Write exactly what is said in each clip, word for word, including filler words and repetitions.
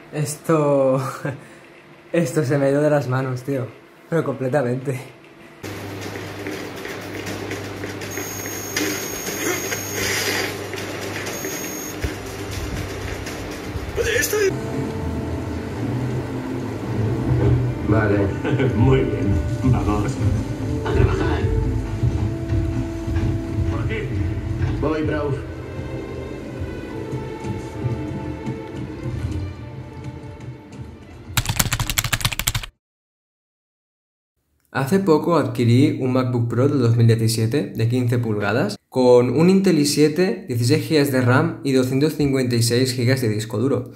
Esto... Esto se me dio de las manos, tío. Pero completamente. Estoy... Vale. Muy bien. Vamos. A trabajar. ¿Por aquí? Voy, bro. Hace poco adquirí un MacBook Pro del dos mil diecisiete de quince pulgadas con un Intel i siete, dieciséis gigas de RAM y doscientos cincuenta y seis gigas de disco duro.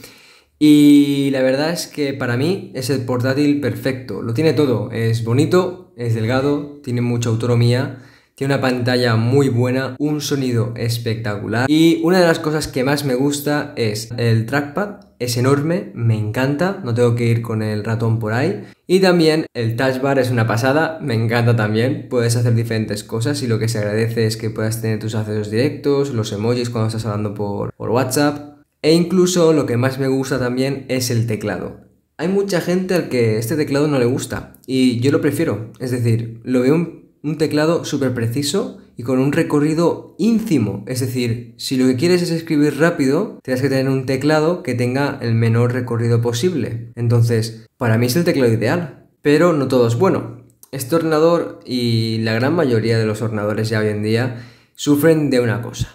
Y la verdad es que para mí es el portátil perfecto. Lo tiene todo. Es bonito, es delgado, tiene mucha autonomía, tiene una pantalla muy buena, un sonido espectacular. Y una de las cosas que más me gusta es el trackpad. Es enorme, me encanta, no tengo que ir con el ratón por ahí. Y también el touch bar es una pasada, me encanta también. Puedes hacer diferentes cosas y lo que se agradece es que puedas tener tus accesos directos, los emojis cuando estás hablando por, por WhatsApp. E incluso lo que más me gusta también es el teclado. Hay mucha gente al que este teclado no le gusta y yo lo prefiero. Es decir, lo veo un, un teclado súper preciso y con un recorrido ínfimo. Es decir, si lo que quieres es escribir rápido, tienes que tener un teclado que tenga el menor recorrido posible. Entonces, para mí es el teclado ideal, pero no todo es bueno. Este ordenador y la gran mayoría de los ordenadores ya hoy en día sufren de una cosa: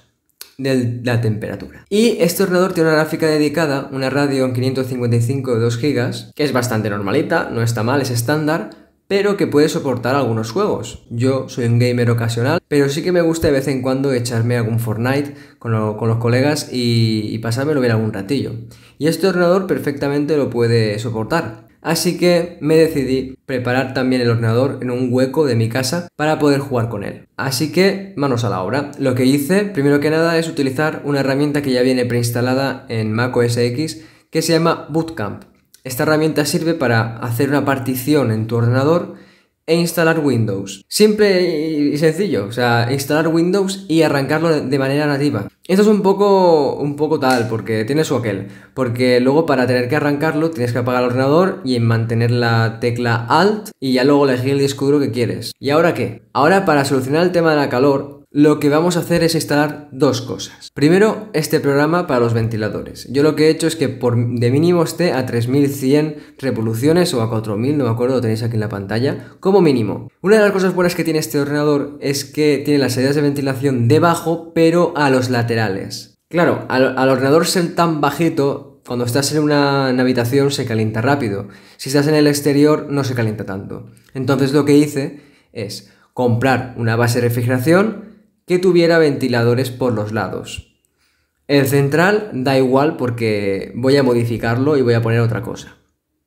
de la temperatura. Y este ordenador tiene una gráfica dedicada, una Radeon quinientos cincuenta y cinco de dos gigas, que es bastante normalita, no está mal, es estándar, pero que puede soportar algunos juegos. Yo soy un gamer ocasional, pero sí que me gusta de vez en cuando echarme algún Fortnite con, lo, con los colegas y, y pasármelo bien algún ratillo. Y este ordenador perfectamente lo puede soportar. Así que me decidí preparar también el ordenador en un hueco de mi casa para poder jugar con él. Así que manos a la obra. Lo que hice, primero que nada, es utilizar una herramienta que ya viene preinstalada en macOS X que se llama Bootcamp. Esta herramienta sirve para hacer una partición en tu ordenador e instalar Windows. Simple y sencillo, o sea, instalar Windows y arrancarlo de manera nativa. Esto es un poco, un poco tal, porque tiene su aquel. Porque luego para tener que arrancarlo tienes que apagar el ordenador y mantener la tecla Alt y ya luego elegir el disco duro que quieres. ¿Y ahora qué? Ahora, para solucionar el tema de la calor, lo que vamos a hacer es instalar dos cosas. Primero, este programa para los ventiladores. Yo lo que he hecho es que por de mínimo esté a tres mil cien revoluciones o a cuatro mil, no me acuerdo, lo tenéis aquí en la pantalla, como mínimo. Una de las cosas buenas que tiene este ordenador es que tiene las salidas de ventilación debajo, pero a los laterales. Claro, al, al ordenador ser tan bajito, cuando estás en una, en una habitación se calienta rápido. Si estás en el exterior no se calienta tanto. Entonces lo que hice es comprar una base de refrigeración que tuviera ventiladores por los lados. El central da igual porque voy a modificarlo y voy a poner otra cosa.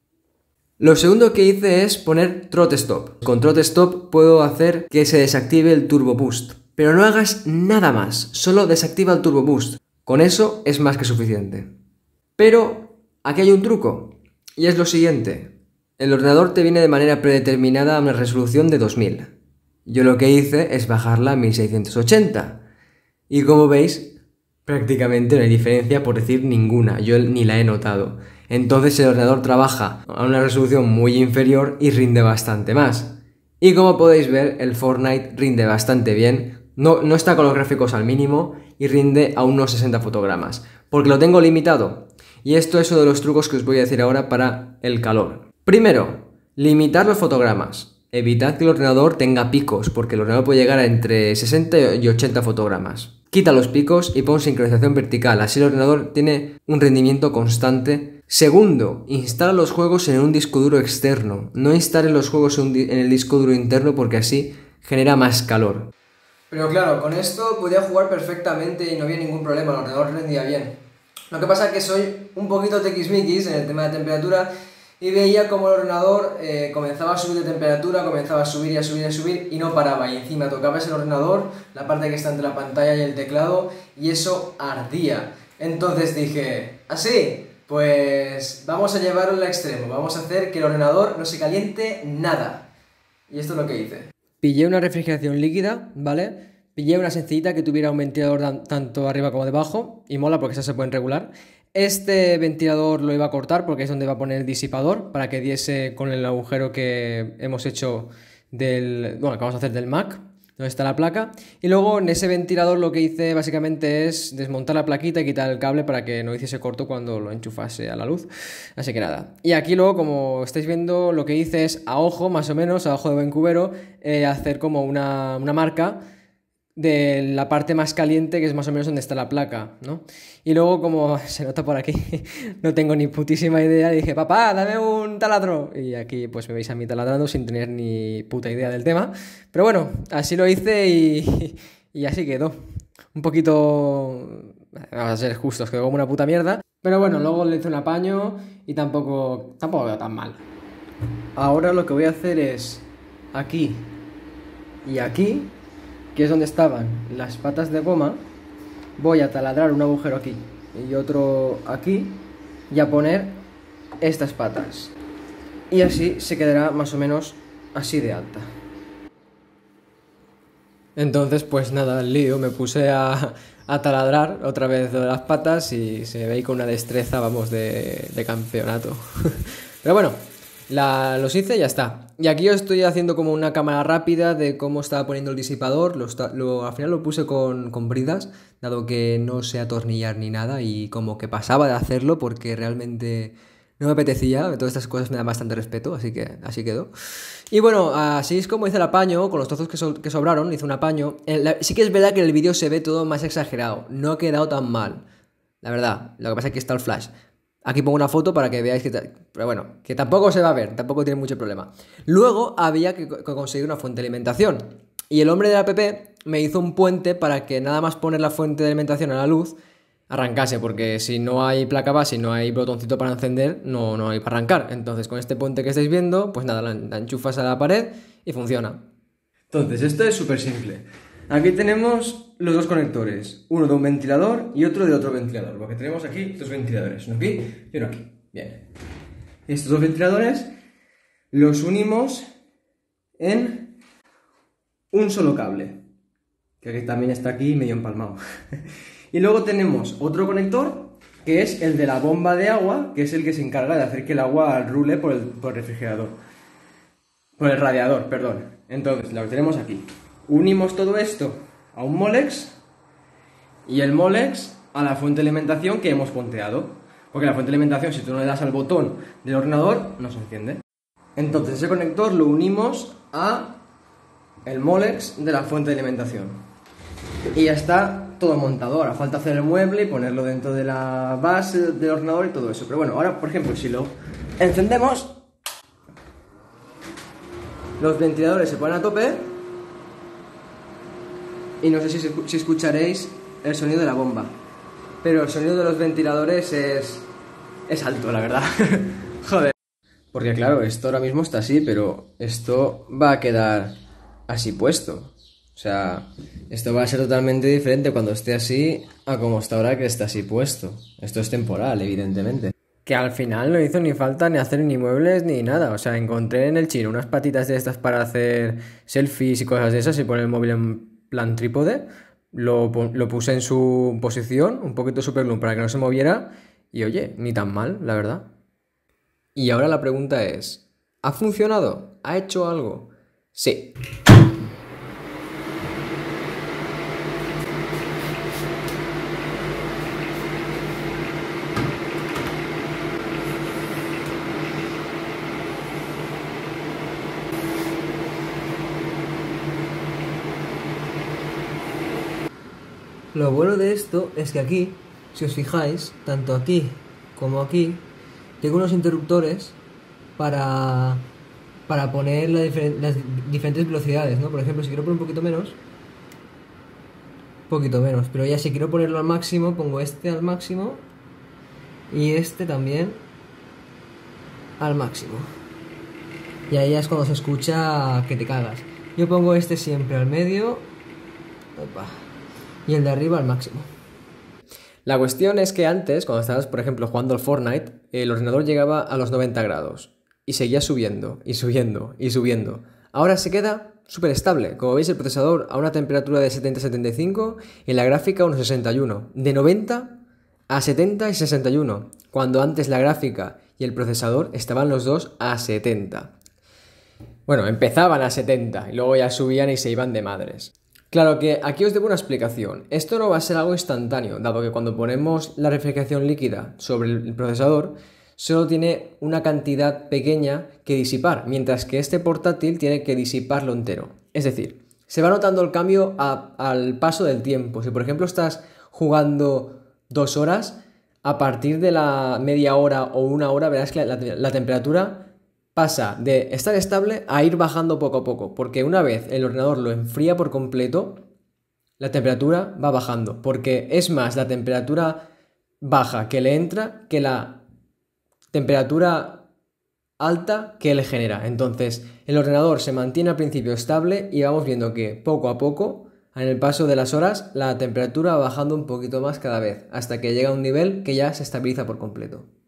Lo segundo que hice es poner Throat Stop. Con Throat Stop puedo hacer que se desactive el Turbo Boost. Pero no hagas nada más, solo desactiva el Turbo Boost. Con eso es más que suficiente. Pero aquí hay un truco, y es lo siguiente. El ordenador te viene de manera predeterminada a una resolución de dos mil. Yo lo que hice es bajarla a mil seiscientos ochenta. Y como veis, prácticamente no hay diferencia, por decir ninguna. Yo ni la he notado. Entonces el ordenador trabaja a una resolución muy inferior y rinde bastante más. Y como podéis ver, el Fortnite rinde bastante bien. No, no está con los gráficos al mínimo y rinde a unos sesenta fotogramas. Porque lo tengo limitado. Y esto es uno de los trucos que os voy a decir ahora para el calor. Primero, limitar los fotogramas. Evitad que el ordenador tenga picos, porque el ordenador puede llegar a entre sesenta y ochenta fotogramas. Quita los picos y pon sincronización vertical, así el ordenador tiene un rendimiento constante. Segundo, instala los juegos en un disco duro externo. No instales los juegos en el disco duro interno porque así genera más calor. Pero claro, con esto podía jugar perfectamente y no había ningún problema, el ordenador rendía bien. Lo que pasa es que soy un poquito tequismiquis en el tema de temperatura y veía como el ordenador eh, comenzaba a subir de temperatura, comenzaba a subir y a subir y a subir y no paraba. Y encima tocabas el ordenador, la parte que está entre la pantalla y el teclado, y eso ardía. Entonces dije, así, pues vamos a llevarlo al extremo, vamos a hacer que el ordenador no se caliente nada. Y esto es lo que hice. Pillé una refrigeración líquida, ¿vale? Pillé una sencillita que tuviera un ventilador tanto arriba como debajo, y mola porque esas se pueden regular. Este ventilador lo iba a cortar porque es donde va a poner el disipador para que diese con el agujero que hemos hecho del... bueno, que vamos a hacer del Mac, donde está la placa. Y luego en ese ventilador lo que hice básicamente es desmontar la plaquita y quitar el cable para que no hiciese corto cuando lo enchufase a la luz. Así que nada. Y aquí luego, como estáis viendo, lo que hice es a ojo, más o menos, a ojo de buen cubero, eh, hacer como una, una marca de la parte más caliente, que es más o menos donde está la placa, ¿no? Y luego, como se nota por aquí, no tengo ni putísima idea, dije, papá, dame un taladro. Y aquí pues me veis a mí taladrando sin tener ni puta idea del tema. Pero bueno, así lo hice y, y así quedó. Un poquito... vamos a ser justos, quedó como una puta mierda. Pero bueno, luego le hice un apaño y tampoco, tampoco quedó tan mal. Ahora lo que voy a hacer es aquí y aquí, que es donde estaban las patas de goma, voy a taladrar un agujero aquí y otro aquí y a poner estas patas. Y así se quedará más o menos así de alta. Entonces, pues nada, el lío, me puse a, a taladrar otra vez de las patas y se ve ahí con una destreza, vamos, de, de campeonato. Pero bueno, la, los hice y ya está. Y aquí yo estoy haciendo como una cámara rápida de cómo estaba poniendo el disipador. Lo, lo, al final lo puse con, con bridas, dado que no sé atornillar ni nada y como que pasaba de hacerlo porque realmente no me apetecía. Todas estas cosas me dan bastante respeto, así que así quedó. Y bueno, así es como hice el apaño, con los trozos que, so, que sobraron, hice un apaño. La, sí que es verdad que en el vídeo se ve todo más exagerado, no ha quedado tan mal, la verdad. Lo que pasa es que está el flash. Aquí pongo una foto para que veáis que... Pero bueno, que tampoco se va a ver, tampoco tiene mucho problema. Luego había que, que conseguir una fuente de alimentación. Y el hombre de la app me hizo un puente para que nada más poner la fuente de alimentación a la luz, arrancase, porque si no hay placa base y no hay botoncito para encender, no, no hay para arrancar. Entonces con este puente que estáis viendo, pues nada, la, la enchufas a la pared y funciona. Entonces esto es súper simple. Aquí tenemos los dos conectores, uno de un ventilador y otro de otro ventilador, porque tenemos aquí dos ventiladores, uno aquí y uno aquí. Bien. Estos dos ventiladores los unimos en un solo cable, que aquí también está aquí medio empalmado. Y luego tenemos otro conector, que es el de la bomba de agua, que es el que se encarga de hacer que el agua rule por el, por el refrigerador. Por el radiador, perdón. Entonces, lo que tenemos aquí. Unimos todo esto a un Molex y el Molex a la fuente de alimentación que hemos ponteado. Porque la fuente de alimentación, si tú no le das al botón del ordenador, no se enciende. Entonces, ese conector lo unimos a el Molex de la fuente de alimentación. Y ya está todo montado. Ahora falta hacer el mueble y ponerlo dentro de la base del ordenador y todo eso. Pero bueno, ahora, por ejemplo, si lo encendemos, los ventiladores se ponen a tope y no sé si, si escucharéis el sonido de la bomba, pero el sonido de los ventiladores es, es alto, la verdad. Joder. Porque claro, esto ahora mismo está así, pero esto va a quedar así puesto. O sea, esto va a ser totalmente diferente cuando esté así a como está ahora que está así puesto. Esto es temporal, evidentemente. Que al final no hizo ni falta ni hacer ni muebles ni nada. O sea, encontré en el chino unas patitas de estas para hacer selfies y cosas de esas y poner el móvil en plan trípode. Lo, lo puse en su posición, un poquito superglue para que no se moviera. Y oye, ni tan mal, la verdad. Y ahora la pregunta es, ¿ha funcionado? ¿Ha hecho algo? Sí. Lo bueno de esto es que aquí, si os fijáis, tanto aquí como aquí, tengo unos interruptores para, para poner la difer las diferentes velocidades, ¿no? Por ejemplo, si quiero poner un poquito menos, un poquito menos, pero ya si quiero ponerlo al máximo, pongo este al máximo y este también al máximo. Y ahí ya es cuando se escucha que te cagas. Yo pongo este siempre al medio. Opa. Y el de arriba al máximo. La cuestión es que antes, cuando estabas, por ejemplo, jugando al Fortnite, el ordenador llegaba a los noventa grados y seguía subiendo, y subiendo, y subiendo. Ahora se queda súper estable. Como veis, el procesador a una temperatura de setenta a setenta y cinco y la gráfica a unos sesenta y uno. De noventa a setenta y sesenta y uno, cuando antes la gráfica y el procesador estaban los dos a setenta. Bueno, empezaban a setenta y luego ya subían y se iban de madres. Claro que aquí os debo una explicación. Esto no va a ser algo instantáneo, dado que cuando ponemos la refrigeración líquida sobre el procesador, solo tiene una cantidad pequeña que disipar, mientras que este portátil tiene que disiparlo entero. Es decir, se va notando el cambio a, al paso del tiempo. Si por ejemplo estás jugando dos horas, a partir de la media hora o una hora verás que la, la, la temperatura pasa de estar estable a ir bajando poco a poco, porque una vez el ordenador lo enfría por completo, la temperatura va bajando, porque es más la temperatura baja que le entra que la temperatura alta que le genera. Entonces el ordenador se mantiene al principio estable y vamos viendo que poco a poco, en el paso de las horas, la temperatura va bajando un poquito más cada vez, hasta que llega a un nivel que ya se estabiliza por completo.